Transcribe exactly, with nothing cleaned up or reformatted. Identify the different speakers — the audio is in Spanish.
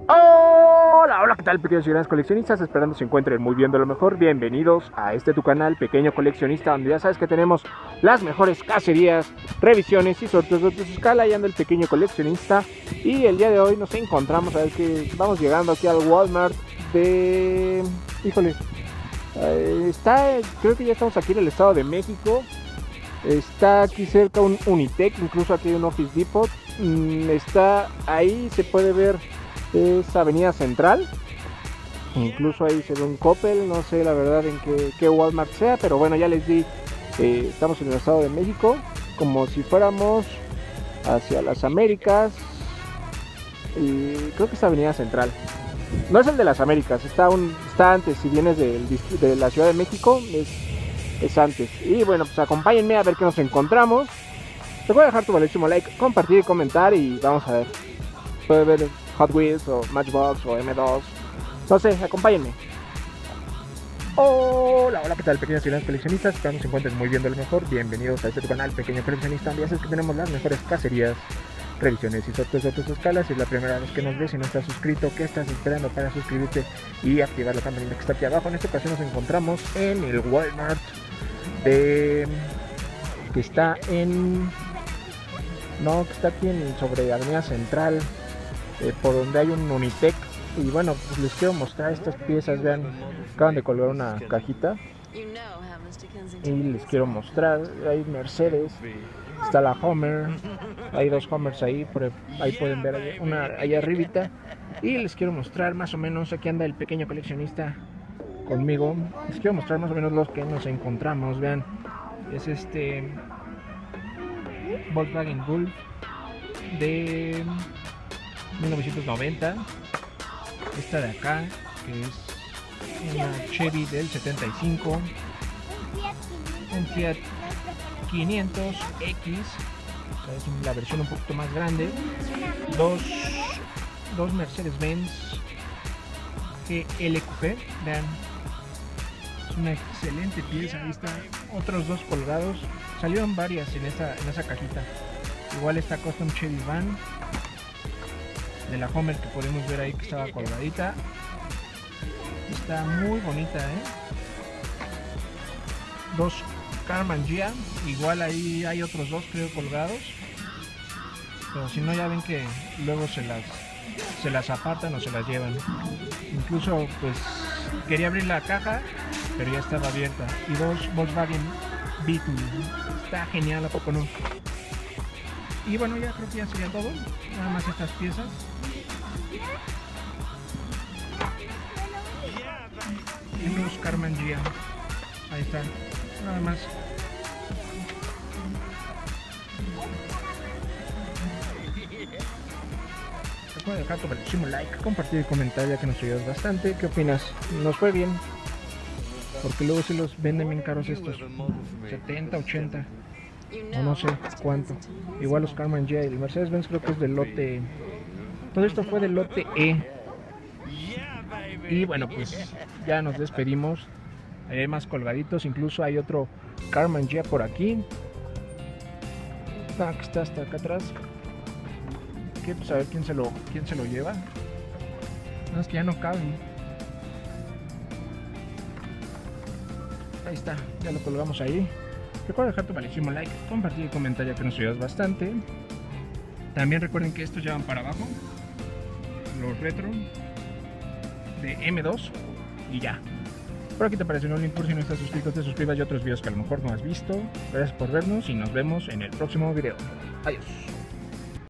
Speaker 1: Hola, hola, ¿qué tal, pequeños y grandes coleccionistas? Esperando se encuentren muy bien, de lo mejor. Bienvenidos a este tu canal, Pequeño Coleccionista, donde ya sabes que tenemos las mejores cacerías, revisiones y sorteos de tu escala. Y ando el Pequeño Coleccionista. Y el día de hoy nos encontramos, a ver que vamos llegando aquí al Walmart de... Híjole, eh, está, creo que ya estamos aquí en el Estado de México. Está aquí cerca un Unitec, incluso aquí hay un Office Depot. Mm, está ahí, se puede ver, es Avenida Central. Incluso ahí se ve un Coppel, no sé la verdad en qué, qué Walmart sea, pero bueno, ya les di, eh, estamos en el Estado de México, como si fuéramos hacia las Américas. Y creo que es Avenida Central. No es el de las Américas, está, un, está antes, si vienes de, de la Ciudad de México, es... es antes. Y bueno, pues acompáñenme a ver qué nos encontramos. Recuerda dejar tu valioso like, compartir y comentar. Y vamos a ver, puede ver Hot Wheels o Matchbox o M dos, no sé, acompáñenme. Hola, hola, ¿qué tal, pequeños y grandes coleccionistas? Espero que se encuentren muy bien, de lo mejor. Bienvenidos a este tu canal, Pequeño Coleccionista, donde ya sabes que tenemos las mejores cacerías, revisiones y sorteos de tus escalas. Si es la primera vez que nos ves y no estás suscrito, ¿qué estás esperando para suscribirte y activar la campanita que está aquí abajo? En esta ocasión nos encontramos en el Walmart de... que está en... no, que está aquí en, sobre Avenida Central, eh, por donde hay un Unitec. Y bueno, pues les quiero mostrar estas piezas. Vean, acaban de colgar una cajita y les quiero mostrar. Hay Mercedes, está la Homer, hay dos Homers ahí, por ahí pueden ver una ahí arribita. Y les quiero mostrar más o menos, aquí anda el Pequeño Coleccionista conmigo. Les quiero mostrar más o menos los que nos encontramos. Vean, es este Volkswagen Golf de mil novecientos noventa. Esta de acá, que es una Chevy del setenta y cinco, un Fiat quinientos X, es la versión un poquito más grande, dos, dos Mercedes-Benz G L Q P, vean, es una excelente pieza. Ahí están otros dos colgados, salieron varias en esa, en esa cajita. Igual está Custom Chevy Van de la Homer, que podemos ver ahí que estaba colgadita. Está muy bonita, ¿eh? Dos Karmann Ghia, igual ahí hay otros dos creo colgados, pero si no, ya ven que luego se las se las apartan o se las llevan. Incluso pues quería abrir la caja, pero ya estaba abierta. Y dos Volkswagen Beetle, está genial, ¿a poco no? Y bueno, ya creo que ya sería todo, nada más estas piezas. Y los Karmann Ghia, ahí están, nada más. Recuerda dejar tu valioso like, compartir y comentar, ya que nos ayudas bastante. ¿Qué opinas? ¿Nos fue bien? Porque luego se los venden bien caros estos, setenta, ochenta, o no sé cuánto. Igual los Karmann Ghia y el Mercedes-Benz creo que es del lote. Todo esto fue del lote E. Y bueno, pues ya nos despedimos. Hay más colgaditos, incluso hay otro Karmann Ghia por aquí. Ah, que está hasta acá atrás. Que pues a ver quién se lo, quién se lo lleva. No, es que ya no caben. Ahí está, ya lo colgamos ahí. Recuerda dejar tu valioso like, compartir y comentar, ya que nos ayudas bastante. También recuerden que estos llevan para abajo los retro de M dos y ya. Por aquí te aparece un link por si no estás suscrito, te suscribas, y otros videos que a lo mejor no has visto. Gracias por vernos y nos vemos en el próximo video. Adiós.